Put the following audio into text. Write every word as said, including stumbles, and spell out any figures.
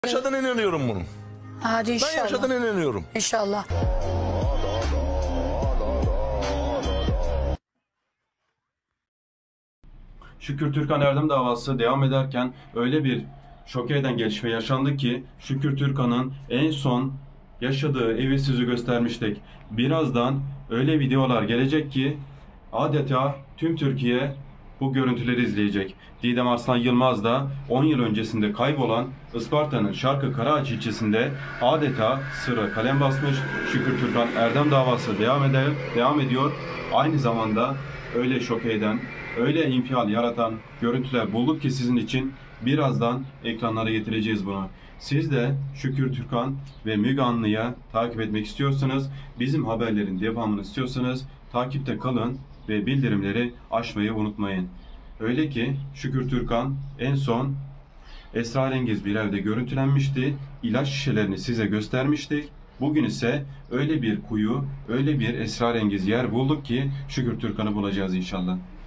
Yaşadığına inanıyorum bunun. Hadi inşallah. Ben yaşadığına inanıyorum. İnşallah. Şükür Türkan Erdem davası devam ederken öyle bir şok eden gelişme yaşandı ki Şükür Türkan'ın en son yaşadığı evi sizi göstermiştik. Birazdan öyle videolar gelecek ki adeta tüm Türkiye bu görüntüleri izleyecek. Didem Arslan Yılmaz da on yıl öncesinde kaybolan Isparta'nın Şarkı Karaağaç ilçesinde adeta sıra kalem basmış. Şükür Türkan Erdem davası devam ediyor. Devam ediyor. Aynı zamanda öyle şok eden, öyle infial yaratan görüntüler bulduk ki sizin için birazdan ekranlara getireceğiz bunu. Siz de Şükür Türkan ve Müge Anlı'ya takip etmek istiyorsanız, bizim haberlerin devamını istiyorsanız takipte kalın ve bildirimleri açmayı unutmayın. Öyle ki Şükür Türkan en son esrarengiz bir evde görüntülenmişti. İlaç şişelerini size göstermiştik. Bugün ise öyle bir kuyu, öyle bir esrarengiz yer bulduk ki Şükür Türkan'ı bulacağız inşallah.